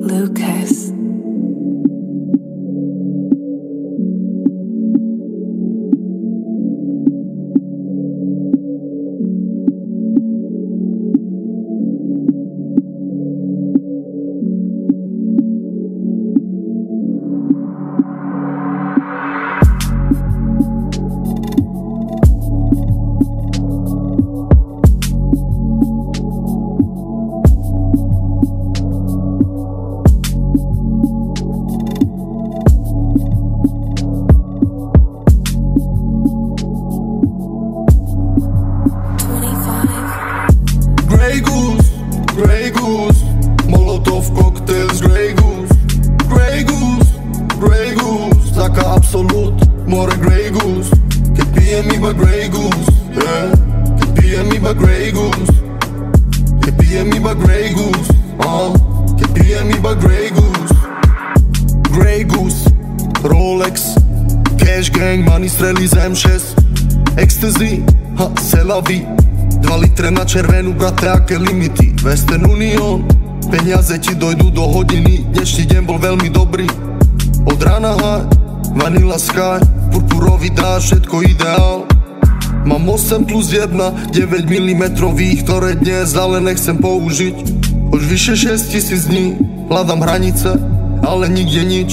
Lucas. Grey Goose, Molotov cocktails, Grey Goose, Grey Goose, Grey Goose, taká absolút, more Grey Goose, keď pijem iba Grey Goose, yeah. Keď pijem iba Grey Goose, keď pijem iba Grey Goose, keď pijem iba Grey Goose, Grey Goose, Rolex, Cash Gang, money strelí z M6, Ecstasy, Selavi, 2 litre na červenú, brate, aké limity. Western Union, peniaze ti dojdu do hodiny. Dnešný deň bol veľmi dobrý. Od rána high, Vanilla Sky, purpurový dáž, všetko ideál. Mám 8 plus 1, 9 mm, ktoré dnes ale nechcem použiť. Už vyše 6000 dní, hľadám hranice, ale nikde nič.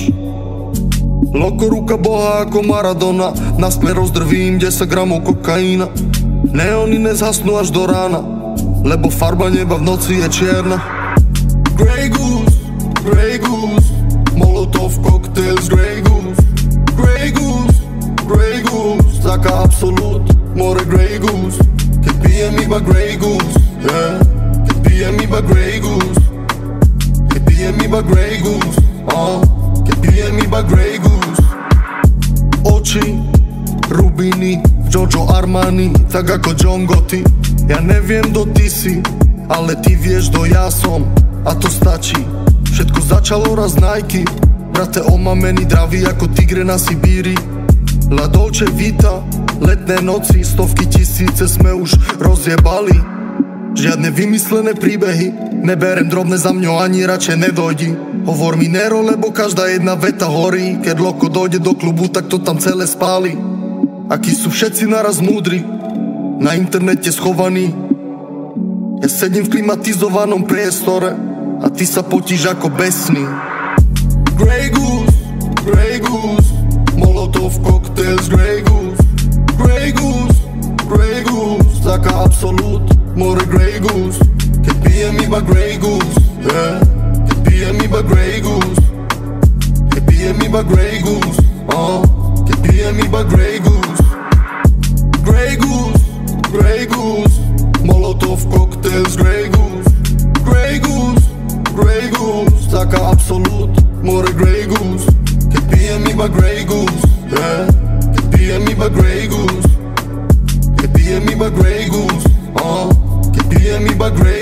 Loko ruka boha ako Maradona, na smer rozdrvím 10 gramov kokaína. Neony nezhasnú až do rána, lebo farba neba v noci je čierna. Grey Goose, Grey Goose, Molotov cocktails, Grey Goose, Grey Goose, Grey Goose, taká absolút, more Grey Goose, keď pijem iba Grey Goose, yeah. Keď pijem iba Grey Goose, keď pijem iba Grey Goose, keď pijem iba Grey Goose. Oči, rubiny, Giorgio Armani, tak ako John Gotti. Ja neviem, kto ty si, ale ty vieš, kto ja som, a to stačí. Všetko začalo raz Nike, brate, omamený dravý ako tigre na Sibíri. La Dolce Vita, letné noci, stovky tisíce sme už rozjebali. Žiadne vymyslené príbehy, neberem drobné za mňou, ani radšej nedojdi. Hovor mi Nero, lebo každá jedna veta horí. Keď Loko dojde do klubu, tak to tam celé spáli. Akí sú všetci naraz múdri, na internete schovaní. Ja sedím v klimatizovanom priestore a ty sa potíš ako besný. Grey Goose, Grey Goose, Molotov cocktails, Grey Goose, Grey Goose, Grey Goose, taká absolút, more Grey Goose, keď pijem iba Grey Goose, yeah. Keď pijem iba Grey Goose, keď pijem iba Grey Goose, keď pijem iba Grey Goose. Grey Goose, Grey Goose, Molotov cocktails, Grey Goose, Grey Goose, Grey Goose, taká absolút, more Grey Goose, keď pijem iba Grey Goose, yeah. Keď pijem iba Grey Goose, keď pijem iba Grey Goose, keď pijem iba Grey